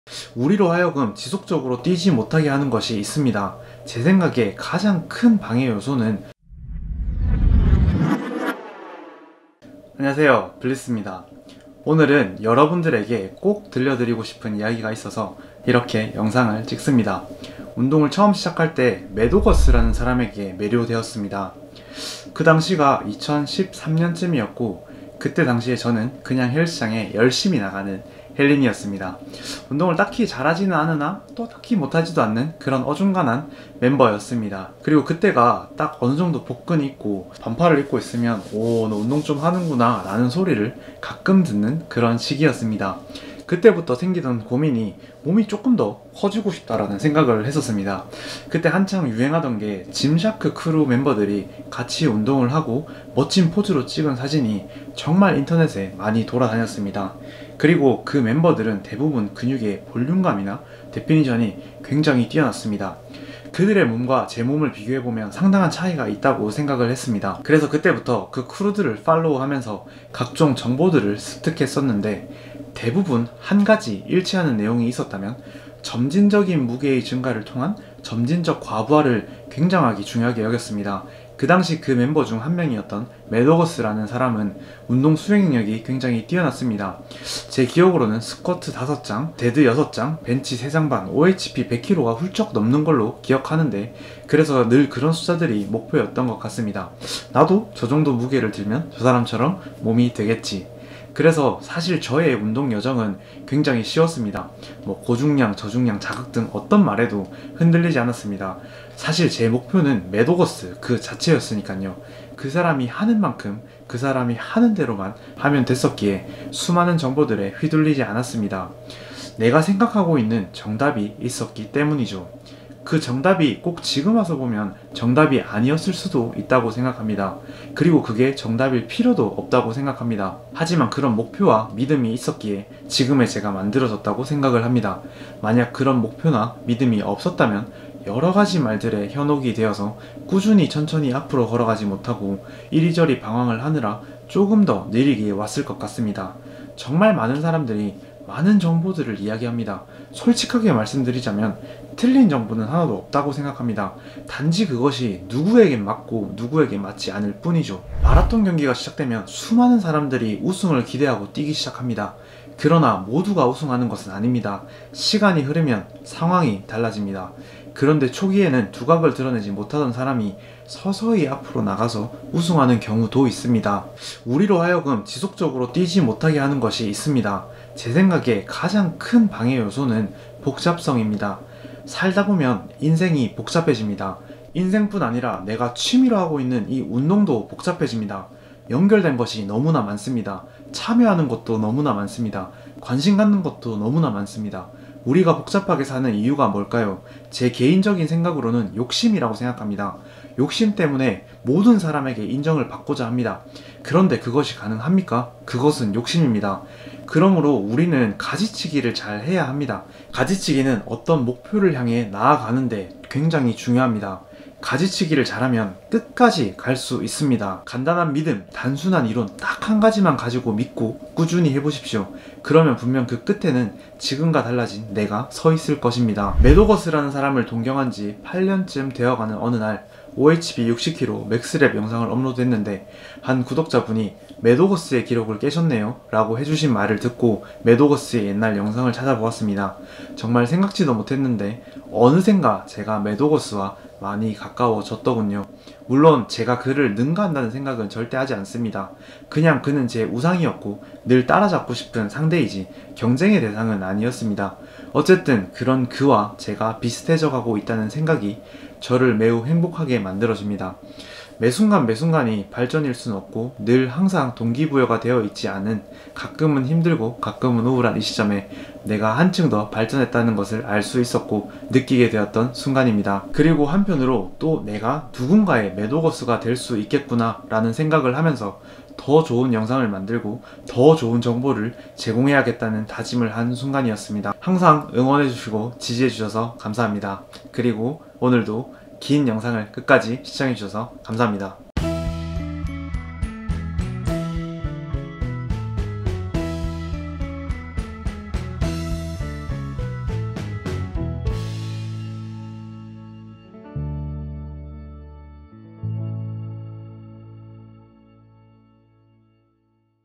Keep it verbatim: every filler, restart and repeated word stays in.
우리로 하여금 지속적으로 뛰지 못하게 하는 것이 있습니다. 제 생각에 가장 큰 방해 요소는 안녕하세요, 블리스입니다. 오늘은 여러분들에게 꼭 들려드리고 싶은 이야기가 있어서 이렇게 영상을 찍습니다. 운동을 처음 시작할 때 매도거스라는 사람에게 매료되었습니다. 그 당시가 이천십삼 년쯤이었고 그때 당시에 저는 그냥 헬스장에 열심히 나가는 헬린이었습니다. 운동을 딱히 잘하지는 않으나 또 딱히 못하지도 않는 그런 어중간한 멤버였습니다. 그리고 그때가 딱 어느정도 복근이 있고 반팔을 입고 있으면 오, 너 운동 좀 하는구나 라는 소리를 가끔 듣는 그런 시기였습니다. 그때부터 생기던 고민이 몸이 조금 더 커지고 싶다라는 생각을 했었습니다. 그때 한창 유행하던 게 짐샤크 크루 멤버들이 같이 운동을 하고 멋진 포즈로 찍은 사진이 정말 인터넷에 많이 돌아다녔습니다. 그리고 그 멤버들은 대부분 근육의 볼륨감이나 데피니션이 굉장히 뛰어났습니다. 그들의 몸과 제 몸을 비교해보면 상당한 차이가 있다고 생각을 했습니다. 그래서 그때부터 그 크루들을 팔로우하면서 각종 정보들을 습득했었는데 대부분 한 가지 일치하는 내용이 있었다면 점진적인 무게의 증가를 통한 점진적 과부하를 굉장하게 중요하게 여겼습니다. 그 당시 그 멤버 중 한 명이었던 매도거스라는 사람은 운동 수행 능력이 굉장히 뛰어났습니다. 제 기억으로는 스쿼트 다섯 장, 데드 여섯 장, 벤치 세 장 반, 오에이치피 백 킬로그램가 훌쩍 넘는 걸로 기억하는데 그래서 늘 그런 숫자들이 목표였던 것 같습니다. 나도 저 정도 무게를 들면 저 사람처럼 몸이 되겠지. 그래서 사실 저의 운동 여정은 굉장히 쉬웠습니다. 뭐 고중량, 저중량, 자극 등 어떤 말에도 흔들리지 않았습니다. 사실 제 목표는 매도거스 그 자체였으니까요. 그 사람이 하는 만큼 그 사람이 하는 대로만 하면 됐었기에 수많은 정보들에 휘둘리지 않았습니다. 내가 생각하고 있는 정답이 있었기 때문이죠. 그 정답이 꼭 지금 와서 보면 정답이 아니었을 수도 있다고 생각합니다. 그리고 그게 정답일 필요도 없다고 생각합니다. 하지만 그런 목표와 믿음이 있었기에 지금의 제가 만들어졌다고 생각을 합니다. 만약 그런 목표나 믿음이 없었다면 여러가지 말들에 현혹이 되어서 꾸준히 천천히 앞으로 걸어가지 못하고 이리저리 방황을 하느라 조금 더 느리게 왔을 것 같습니다. 정말 많은 사람들이 많은 정보들을 이야기합니다. 솔직하게 말씀드리자면 틀린 정보는 하나도 없다고 생각합니다. 단지 그것이 누구에겐 맞고 누구에겐 맞지 않을 뿐이죠. 마라톤 경기가 시작되면 수많은 사람들이 우승을 기대하고 뛰기 시작합니다. 그러나 모두가 우승하는 것은 아닙니다. 시간이 흐르면 상황이 달라집니다. 그런데 초기에는 두각을 드러내지 못하던 사람이 서서히 앞으로 나가서 우승하는 경우도 있습니다. 우리로 하여금 지속적으로 뛰지 못하게 하는 것이 있습니다. 제 생각에 가장 큰 방해 요소는 복잡성입니다. 살다 보면 인생이 복잡해집니다. 인생뿐 아니라 내가 취미로 하고 있는 이 운동도 복잡해집니다. 연결된 것이 너무나 많습니다. 참여하는 것도 너무나 많습니다. 관심 갖는 것도 너무나 많습니다. 우리가 복잡하게 사는 이유가 뭘까요? 제 개인적인 생각으로는 욕심이라고 생각합니다. 욕심 때문에 모든 사람에게 인정을 받고자 합니다. 그런데 그것이 가능합니까? 그것은 욕심입니다. 그러므로 우리는 가지치기를 잘 해야 합니다. 가지치기는 어떤 목표를 향해 나아가는데 굉장히 중요합니다. 가지치기를 잘하면 끝까지 갈 수 있습니다. 간단한 믿음, 단순한 이론 딱 한 가지만 가지고 믿고 꾸준히 해보십시오. 그러면 분명 그 끝에는 지금과 달라진 내가 서 있을 것입니다. 매도거스라는 사람을 동경한 지 팔 년쯤 되어가는 어느 날 오에이치피 육십 킬로그램 맥스랩 영상을 업로드했는데 한 구독자분이 매도거스의 기록을 깨셨네요 라고 해주신 말을 듣고 매도거스의 옛날 영상을 찾아보았습니다. 정말 생각지도 못했는데 어느샌가 제가 매도거스와 많이 가까워졌더군요. 물론 제가 그를 능가한다는 생각은 절대 하지 않습니다. 그냥 그는 제 우상이었고 늘 따라잡고 싶은 상대이지 경쟁의 대상은 아니었습니다. 어쨌든 그런 그와 제가 비슷해져 가고 있다는 생각이 저를 매우 행복하게 만들어줍니다. 매순간 매순간이 발전일 수는 없고 늘 항상 동기부여가 되어 있지 않은 가끔은 힘들고 가끔은 우울한 이 시점에 내가 한층 더 발전했다는 것을 알 수 있었고 느끼게 되었던 순간입니다. 그리고 한편으로 또 내가 누군가의 매도거스가 될 수 있겠구나 라는 생각을 하면서 더 좋은 영상을 만들고 더 좋은 정보를 제공해야겠다는 다짐을 한 순간이었습니다. 항상 응원해주시고 지지해주셔서 감사합니다. 그리고 오늘도 긴 영상을 끝까지 시청해주셔서 감사합니다.